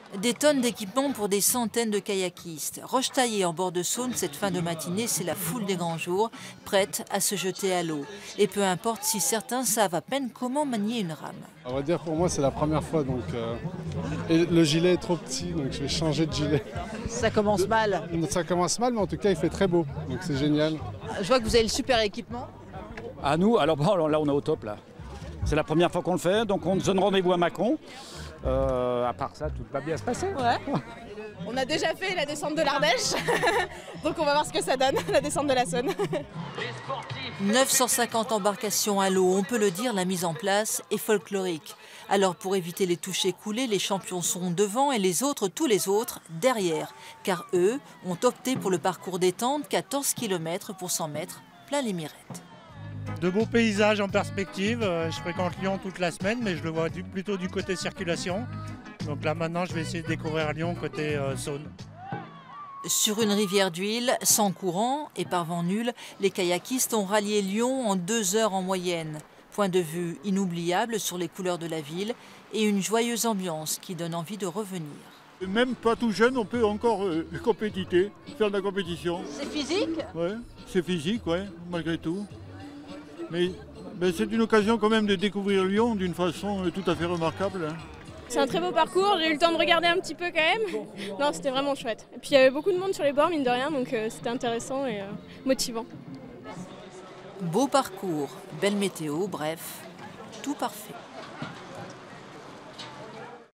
Des tonnes d'équipements pour des centaines de kayakistes. Rochetaillés en bord de Saône, cette fin de matinée, c'est la foule des grands jours, prête à se jeter à l'eau. Et peu importe si certains savent à peine comment manier une rame. On va dire pour moi c'est la première fois, donc et le gilet est trop petit, donc je vais changer de gilet. Ça commence mal. Ça commence mal, mais en tout cas il fait très beau, donc c'est génial. Je vois que vous avez le super équipement. À nous, alors bon, là on est au top là. C'est la première fois qu'on le fait, donc on donne rendez-vous à Mâcon. À part ça, tout va bien se passer. Ouais. On a déjà fait la descente de l'Ardèche, donc on va voir ce que ça donne, la descente de la Saône. 950 embarcations à l'eau, on peut le dire, la mise en place est folklorique. Alors pour éviter les touches écoulées, les champions sont devant et les autres, tous les autres, derrière. Car eux ont opté pour le parcours détente, 14 km pour 100 mètres, plein les mirettes. De beaux paysages en perspective. Je fréquente Lyon toute la semaine, mais je le vois plutôt du côté circulation. Donc là maintenant, je vais essayer de découvrir Lyon côté Saône. Sur une rivière d'huile, sans courant et par vent nul, les kayakistes ont rallié Lyon en 2 heures en moyenne. Point de vue inoubliable sur les couleurs de la ville et une joyeuse ambiance qui donne envie de revenir. Même pas tout jeune, on peut encore compétiter, faire de la compétition. C'est physique? Ouais, c'est physique, ouais, malgré tout. Mais c'est une occasion quand même de découvrir Lyon d'une façon tout à fait remarquable. Hein. C'est un très beau parcours, j'ai eu le temps de regarder un petit peu quand même. Non, c'était vraiment chouette. Et puis il y avait beaucoup de monde sur les bords, mine de rien, donc c'était intéressant et motivant. Beau parcours, belle météo, bref, tout parfait.